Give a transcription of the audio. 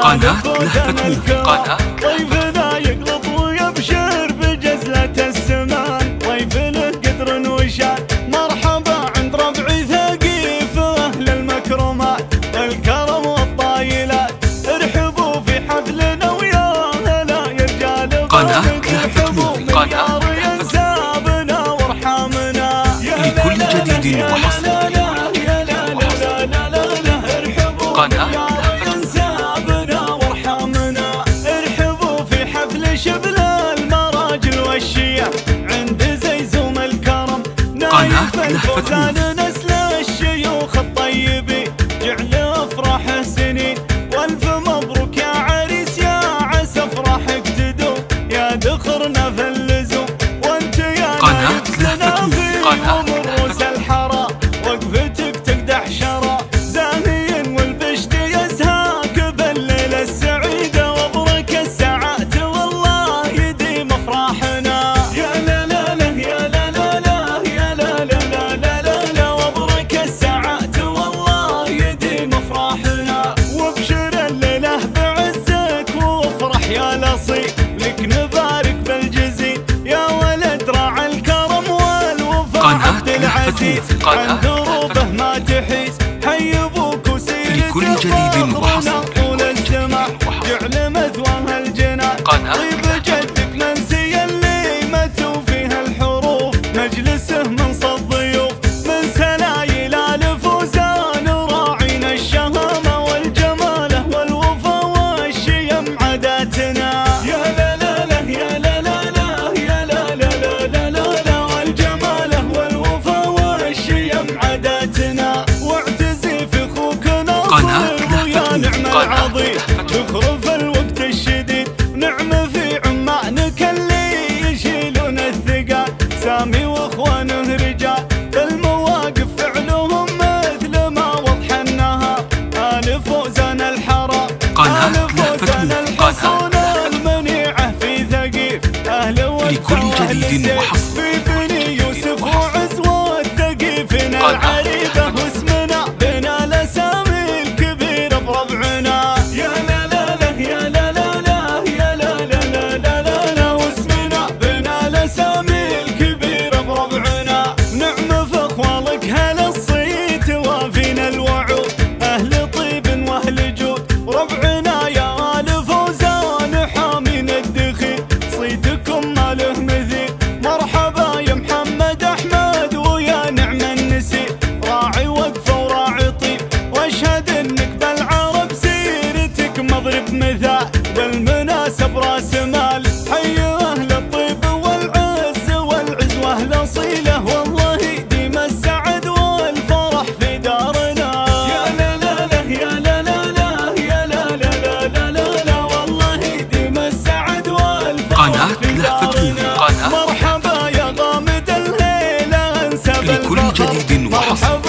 قناة لهفة موفي. قناة ضيفنا يقلط ويبشر بجزلة السمان، ضيف له قدر وشان. مرحبا عند ربعي ثقيف أهل المكرمات الكرم والطايلات، ارحبوا في حفلنا ويا هلا يا رجال. قناة لهفة موفي. قناة ينسابنا وارحامنا لكل جديد وحصري. قناة شبل المراجل والشيع عند زيزوم الكرم. قناة لهفة موفي. نسل الشيوخ الطيبين جعل افراح سنين، والف مبروك يا عريس يا عسى افراحك تدوم، يا دخرنا في اللزوم وانت يا قناة لهفة موفي. قناة رؤوس الحرى وقفتك تقدح شرى، زاهين والبشت يزهاك بالليل السعيده وابرك الساعات والله يديم افراحنا. يا لا لا لا يا لا لا لا يا لا لا لا لا لا لا وابرك الساعات والله يديم افراحنا. وابشر الليله بعزك وافرح يا لصيق، لك نبارك بالجزيل يا ولد راعى الكرم والوفاء عبد العزيز، عن دروبه ما تحيز. حي ابوك وسيرته لكل جديد وحصري. طول الزمان جعل مثواه الجنان. طيب جدك منسي اللي متوا فيها الحروف، مجلسه من صد ضيوف من سلايل الفوزان، راعينا الشهامه والجماله والوفا والشيم عاداتنا. يا لا لا لا يا لا لا لا يا لا لا لا لا لا لا والجماله والوفا والشيم عاداتنا. واعتزي في اخوك ناصر ويا نعم العظيم، تخرف الوقت الشديد نعم في عمانك اللي يشيلون الثقال. سامي واخوانه رجال المواقف فعلهم مثل ما وضح النهار، آل فوزان الحرام قناة لهفة موفي. الحصون المنيعه في ثقيف، اهل لكل جديد وحصري. في بني يوسف وعز والثقيفنا العريبه واسمنا بنا الاسامي الكبيره بربعنا. يا لا لا لا يا لا لا لا يا لا لا لا لا لا لا واسمنا بنا الاسامي الكبيره بربعنا. نعم في اخوالك هلا الصيت وافينا الوعود، اهل طيب واهل جود ربعنا يا ال فوزان حامين الدخيل، صيتكم ما له مثيل. مرحبا يا محمد احمد ويا نعم النسيل، راعي وقفه وراعي طيب، واشهد انك بالعرب سيرتك مضرب مثال، بالمناسب راس مال. حي اهل الطيب والعز والعز واهل صيله، والله ديم السعد والفرح في دارنا. يا لا لا لا يا لا لا لا يا لا لا لا لا لا لا والله ديم السعد والفرح في دارنا. مرحبا يا غامد الليله انسب لكل جديد وحصري.